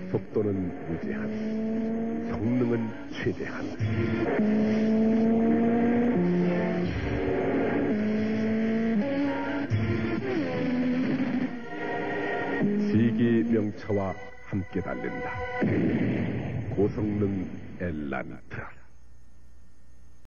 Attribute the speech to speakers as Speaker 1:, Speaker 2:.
Speaker 1: 속도는 무제한, 성능은 최대한. 세계의 명차와 함께 달린다. 고성능 엘란트.